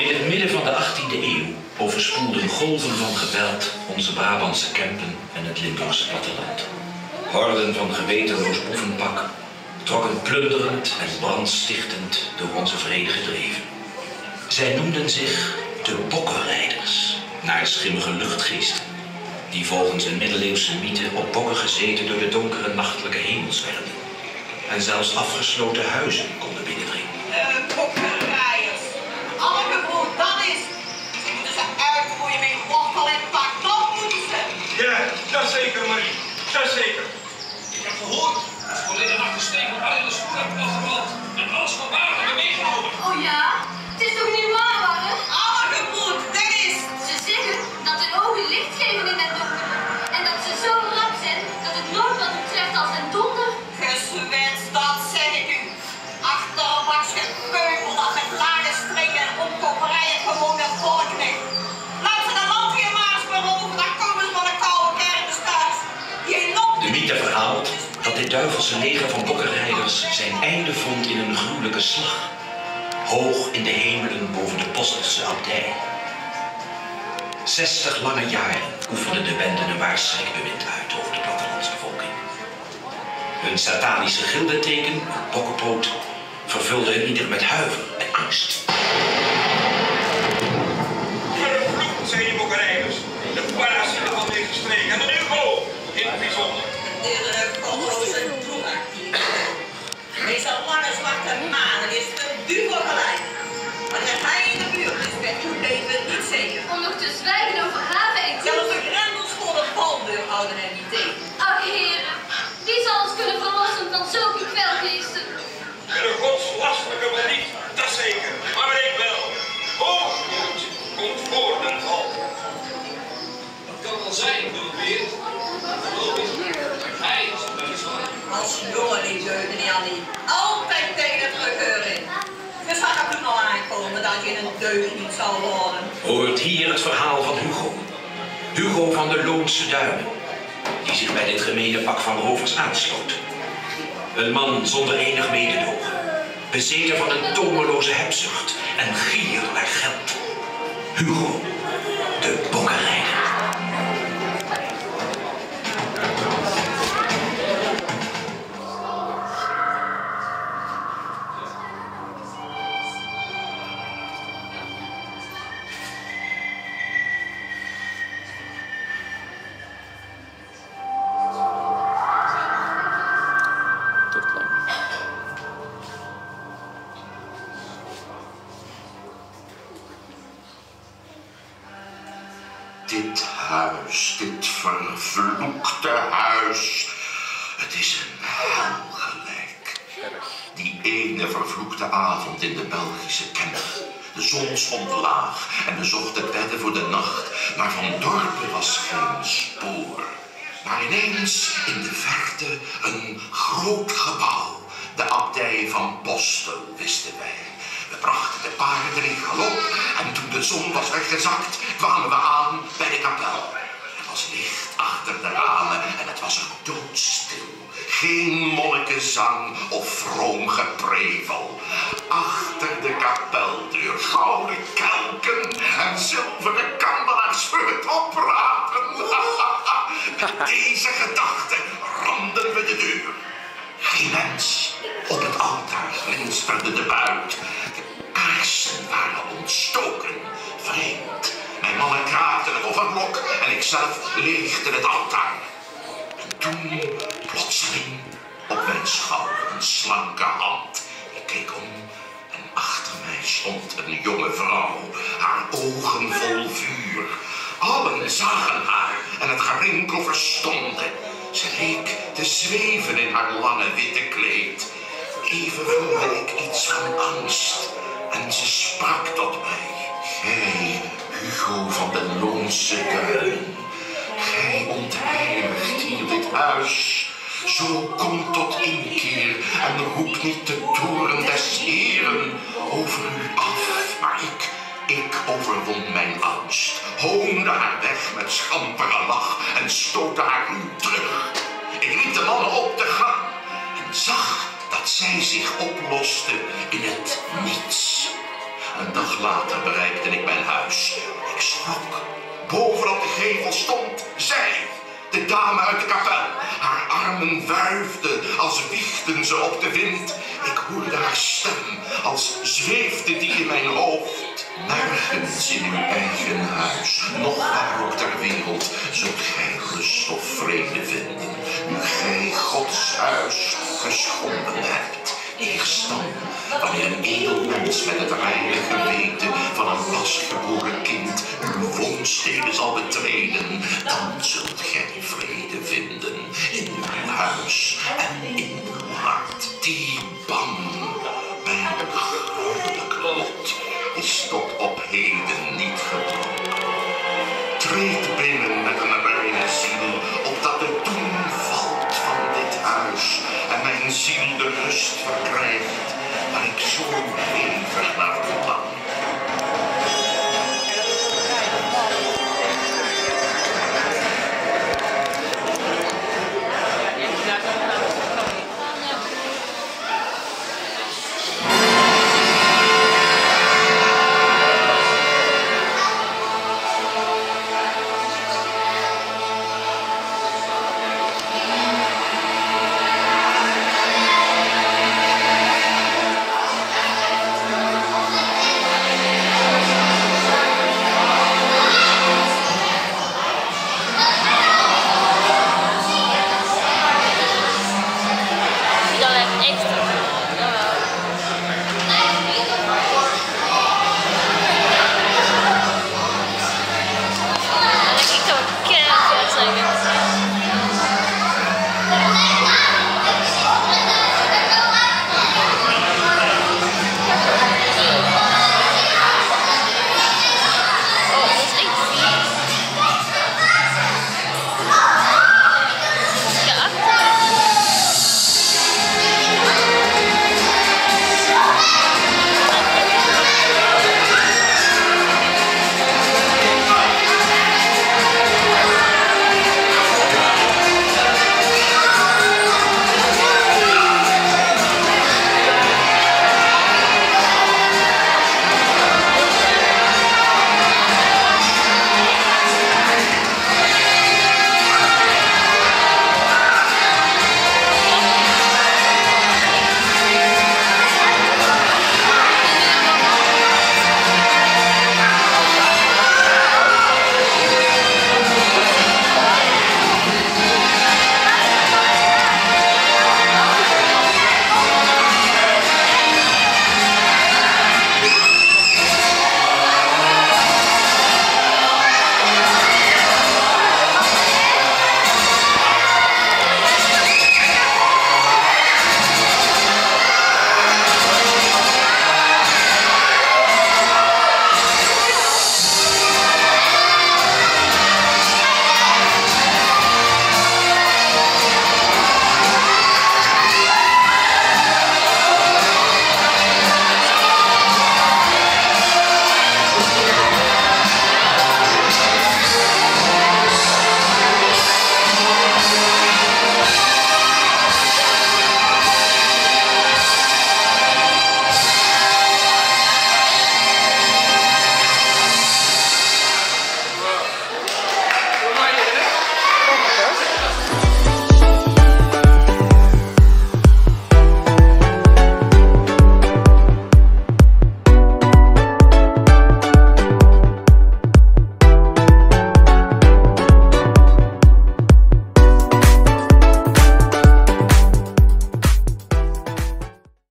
In het midden van de 18e eeuw overspoelden golven van geweld onze Brabantse Kempen en het Limburgse platteland. Horden van gewetenloos boevenpak trokken plunderend en brandstichtend door onze vrede gedreven. Zij noemden zich de bokkenrijders, naar schimmige luchtgeesten, die volgens een middeleeuwse mythe op bokken gezeten door de donkere nachtelijke hemel zwermden en zelfs afgesloten huizen konden binnendringen. Bokkenrijders. Alle brood, dat is. Ze moeten ze uitroeien met wortel en pak. Dat moeten ze. Ja, dat zeker, Marie. Dat zeker. Ik heb gehoord, verleden nacht de steek op alle schoenen hebben afgebrand en alles van waar hebben meegenomen. Oh ja? Het is toch niet waar, Warren? Alle brood, dat is. Ze zeggen dat hun ogen licht geven in het donker. En dat ze zo rap zijn dat het nooit wat betreft als een donder. Geswenst, dat zeg ik u. Achterbaks gepeupel dat met lage streken en omkoperijen gewoon naar volk neemt. Laat ze de landweermaars beroven, dan komen ze van de koude kermis thuis. De mythe verhaalt dat dit duivelse leger van bokkenrijders zijn einde vond in een gruwelijke slag. Hoog in de hemelen boven de Postelse abdij. 60 lange jaren oefenden de benden een waarschuwingsbewind uit over de plattelandsbevolking. Hun satanische gildenteken, een bokkenpoot, vervulde hun ieder met huiver en angst. Vervloekt zijn die bokkenrijders. De parasieten van deze streek en de Hugo in het bijzonder. Iedere godloze bloemactief. Deze lange zwarte manen is de duivel gelijk. Wanneer hij in de buurt is, bent uw leven niet zeker. Om nog te zwijgen over haven en Zelfs de grendels voor de valdeur houden hem niet tegen. Ach heren, wie zal ons kunnen verlossen van zulke kwelgeesten? En een godslastelijke wel niet, dat zeker. Maar ik wel. Hoogmoed komt voor den val. Dat kan wel zijn, Wilbeer. Geloof ik. Hij is het weliswaar. Als jongen die deugden niet aan die. Altijd tegen terugkeur in. Je zag het toen al aankomen dat je een deugd niet zal worden. Hoort hier het verhaal van Hugo. Hugo van de Loonse Duinen, die zich bij dit gemene pak van rovers aansloot. Een man zonder enig mededogen, bezeten van een tomeloze hebzucht en gier naar geld. Hugo, de bokkenrijder. Dit huis, dit vervloekte huis, het is een hel gelijk. Die ene vervloekte avond in de Belgische Kempen. De zon stond laag en bezocht de bedden voor de nacht, maar van dorpen was geen spoor. Maar ineens in de verte een groot gebouw, de abdij van Postel, wisten wij. We brachten de paarden in galop en toen de zon was weggezakt, kwamen we aan bij de kapel. Er was licht achter de ramen en het was er doodstil. Geen monnikenzang of vroom geprevel. Achter de kapeldeur gouden kelken en zilveren kandelaars voor het oprapen. Met deze gedachte ramden we de deur. Geen mens. Op het altaar glinsterde de buit. De kaarsen waren ontstoken. Vreemd. Mijn mannen kraakten het offerblok en ikzelf leegde het altaar. En toen, plotseling, op mijn schouder een slanke hand. Ik keek om en achter mij stond een jonge vrouw. Haar ogen vol vuur. Allen zagen haar en het gerinkel verstomde. Ze leek te zweven in haar lange witte kleed. Even voelde ik iets van angst en ze sprak tot mij. Gij, Hugo van de Loonse Duinen, gij ontheiligt hier dit huis. Zo kom tot inkeer en roep niet de toorn des Heeren over u af. Maar ik overwon mijn angst, hoonde haar weg met schampere lach en stootte haar ruw terug. Ik riep de mannen op te gaan en zag dat zij zich oploste in het niets. Een dag later bereikte stond zij, de dame uit de kapel. Haar armen wuifden als wiegden ze op de wind. Ik hoorde haar stem als zweefde die in mijn hoofd. Nergens in uw eigen huis, nog waar ook ter wereld, zult gij rust of vrede vinden, nu gij Gods huis geschonden hebt. Eerst dan, wanneer een edel mens met het reine geweten van een pasgeboren kind uw woonsteden zal betreden, dan zult gij vrede vinden in uw huis en in uw hart. Die bang bij uw